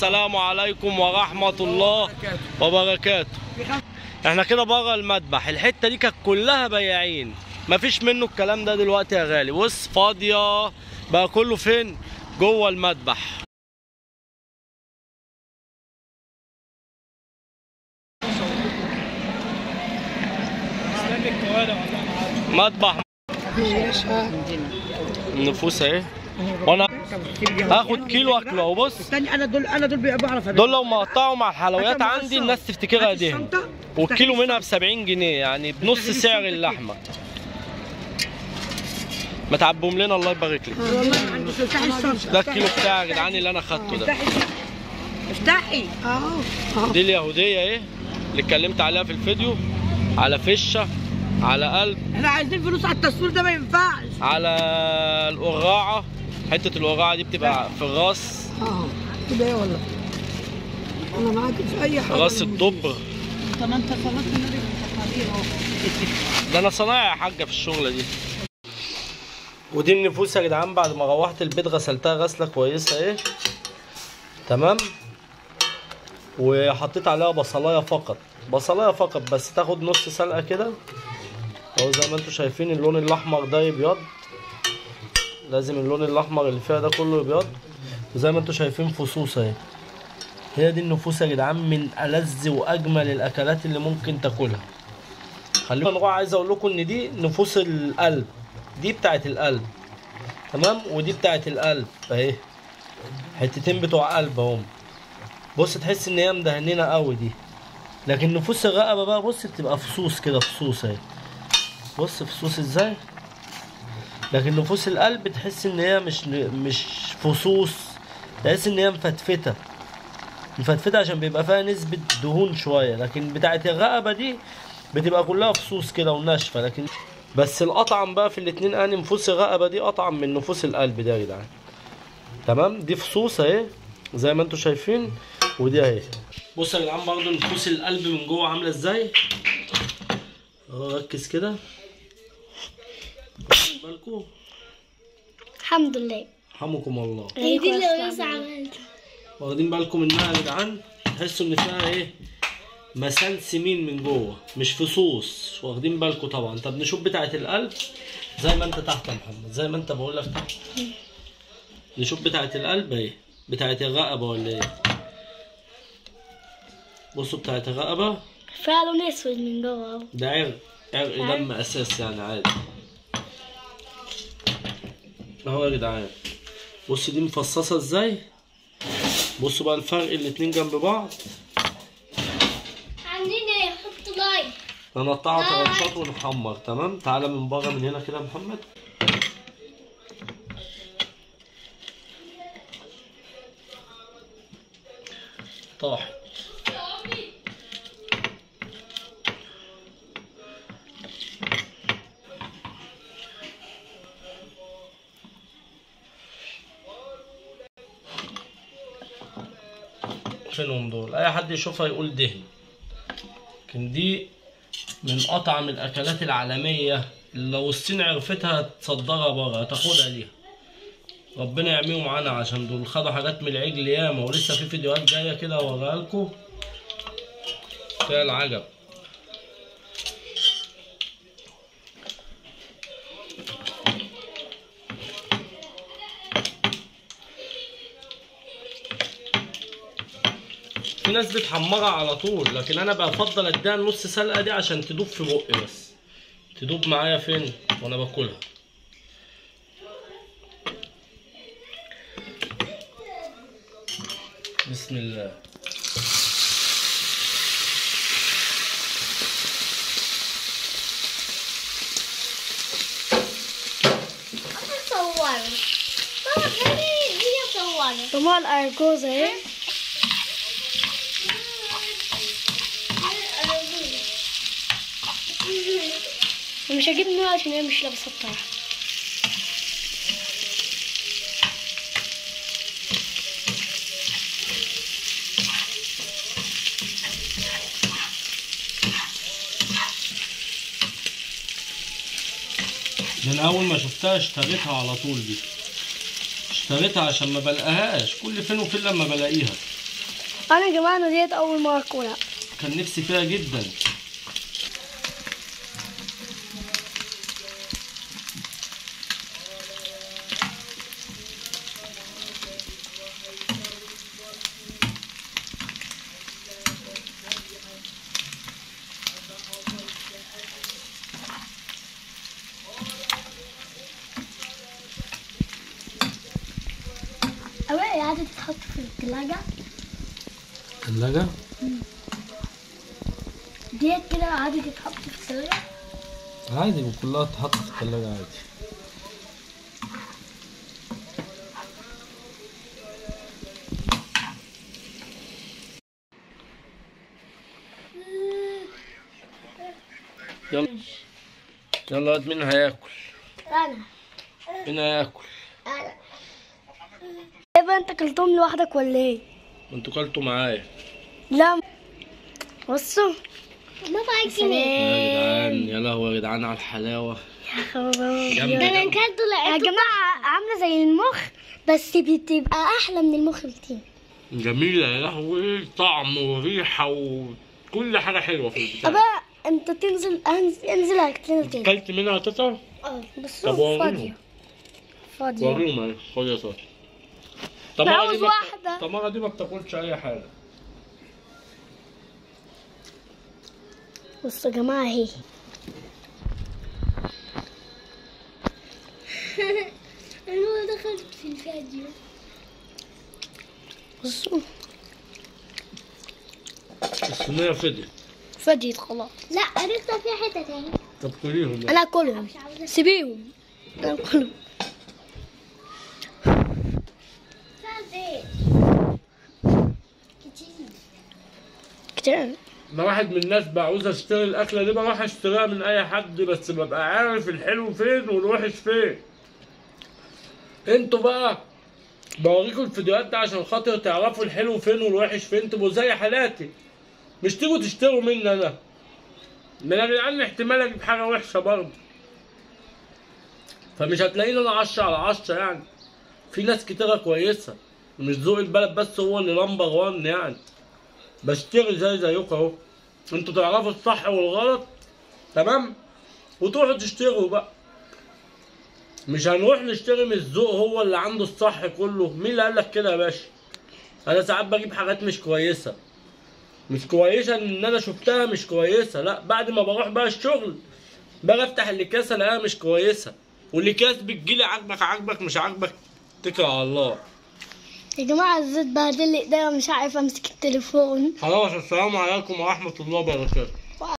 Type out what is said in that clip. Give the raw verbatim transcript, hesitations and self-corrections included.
السلام عليكم ورحمة الله وبركاته. احنا كده بره المذبح، الحتة دي كانت كلها بياعين، مفيش منه الكلام ده دلوقتي يا غالي. بص فاضية بقى، كله فين؟ جوه المذبح. مذبح النفوس اهي، وانا هاخد كيلو اكله اهو. بص الثاني انا دول انا دول بعرف دول لو مقطعوا مع الحلويات عندي الناس تفتكرها دهن، والكيلو منها ب سبعين جنيه، يعني بنص سعر اللحمه. ما تعبهم لنا الله يبارك لك. ده الكيلو بتاعي يا جدعان اللي انا خدته ده. افتحي اهو. دي اليهوديه اهي اللي اتكلمت عليها في الفيديو، على فشه، على قلب. احنا عايزين فلوس على التصوير ده، ما ينفعش. على القراعه، حته القراعه دي بتبقى في الراس. اه كده ايه والله، انا معاك في اي حاجه. راس الدبر. طب ما انت صليت النبي اهو. ده انا صنايعي يا حاجه في الشغله دي. ودي النفوس يا جدعان، بعد ما روحت البيت غسلتها غسله كويسه اهي، تمام. وحطيت عليها بصلايه فقط، بصلايه فقط بس، تاخد نص سلقه كده اهو. زي ما انتم شايفين اللون الاحمر ده يبيض، لازم اللون الاحمر اللي فيها ده كله يبيض. وزي ما انتم شايفين فصوص اهي. هي دي النفوس يا جدعان، من ألذ واجمل الاكلات اللي ممكن تاكلها. خلينا نروح، عايز اقول لكم ان دي نفوس القلب، دي بتاعت القلب تمام، ودي بتاعت القلب اهي، حتتين بتوع قلب اهم. بص تحس ان هي مدهنينه قوي دي. لكن نفوس الرقبه بقى بص بتبقى فصوص كده، فصوص اهي، بص فصوص ازاي. لكن نفوس القلب تحس ان هي مش مش فصوص، تحس ان هي مفتفته مفتفته عشان بيبقى فيها نسبه دهون شويه. لكن بتاعت الرقبه دي بتبقى كلها فصوص كده وناشفه. لكن بس الاطعم بقى في الاتنين اني نفوس الرقبه دي اطعم من نفوس القلب ده يا جدعان، تمام. دي فصوص اهي زي ما انتم شايفين، ودي اهي. بصوا يا جدعان برضه نفوس القلب من جوه عامله ازاي اهو. ركز كده، بالكم. الحمد لله، رحمكم الله. هي دي اللي لسه عملتها. واخدين بالكم منها يا جدعان؟ تحسوا ان فيها ايه؟ مسام سمين من جوه، مش فصوص. واخدين بالكم طبعا. طب نشوف بتاعه القلب زي ما انت تحت يا محمد، زي ما انت بقول لك تحت. نشوف بتاعه القلب اهي، بتاعه الرقبه ولا ايه؟ بصوا بتاعه الرقبه فيها لون اسود من جوه اهو. ده عرق، عرق دم اساس يعني عادي اهو يا جدعان. بصوا دي مفصصه ازاي، بصوا بقى الفرق الاتنين جنب بعض. عندنا حط لايك، نقطعها ترانشات ونحمر، تمام. تعالى من بره من هنا كده يا محمد. طاحت. فينهم دول؟ اي حد يشوفها يقول دهن. لكن دي من اطعم الاكلات العالميه، لو الصين عرفتها تصدرها بره، هتاخدها ليها. ربنا يعميهم معانا، عشان دول خدوا حاجات من العجل ياما، ولسه في فيديوهات جايه كده اوريها لكم فيها العجب. في ناس بتحمرها على طول، لكن انا بفضل اديها نص سلقه دي عشان تدوب في بقي، بس تدوب معايا فين وانا باكلها. بسم الله. انا صورت بابا، خلي هي صورت. طبعا الارجوزه اهي. مش هجيب نوع عشان هي مش لابسه الطرح. من اول ما شفتها اشتريتها على طول. دي اشتريتها عشان ما بلاقيهاش، كل فين وفين لما بلاقيها. انا يا جماعه انا ديت اول مره اكلها. كان نفسي فيها جدا. أوي عادي تتحط في الثلاجة. الثلاجة؟ ديت كده عادي تتحط في الثلاجة؟ عادي وكلها تتحط في الثلاجة عادي. يلا يلا واد، مين هياكل؟ أنا. مين هياكل؟ أنا. إيه بقى أنت كلتهم لوحدك ولا إيه؟ انتوا كلتوا معايا. لا بصوا ما يا جدعان، يا لهوي يا جدعان على الحلاوة. يا خبر جامدة ده انا جامدة. كلته يا جماعه عامله زي المخ بس بتبقى احلى من المخ بكتير. جميلة يا لهوي، طعم وريحة وكل حاجة حلوة في البتاع. بقى انت تنزل انزل انزل اكلنا تاني. كلت منها قطع؟ اه بس طب وريهم. فاضيه فاضيه وريهم اهي، خد يا صاحبي. أنا تمارا عاوز دي ما واحدة. بت- تمارا دي ما بتاكلش أي حاجة. بصوا يا جماعه اهي. انا دخلت في الفيديو. بصوا الصينية فضيت. فديت خلاص. لا لسه في حته تاني. طب كليهم بقى. انا اكلهم سيبيهم انا اكلهم. كتير. أنا واحد من الناس بعوز أشتري الأكلة دي بروح أشتريها من أي حد، بس ببقى عارف الحلو فين والوحش فين. انتوا بقى بوريكم الفيديوهات دي عشان خاطر تعرفوا الحلو فين والوحش فين، تبقوا زي حالاتي، مش تيجوا تشتروا مني انا. من يا جدعان احتمال اجيب حاجه وحشه برضه، فمش هتلاقيني انا عشرة على عشرة يعني. في ناس كتيره كويسه، مش ذوق البلد بس هو اللي نمبر وان يعني. بشتري زي زيكم اهو، انتوا تعرفوا الصح والغلط تمام وتروحوا تشتروا بقى. مش هنروح نشتري من الذوق هو اللي عنده الصح كله. مين اللي قالك كده يا باشا؟ انا ساعات بجيب حاجات مش كويسه، مش كويسه ان انا شفتها مش كويسه، لا بعد ما بروح بقى الشغل باجي افتح الاكياس الاقيها مش كويسه، والاكياس بتجيلي عاجبك عاجبك مش عاجبك اتكل على الله. يا جماعه الزيت بهدل لي ايديا مش عارفه امسك التليفون. خلاص، السلام عليكم ورحمه الله وبركاته.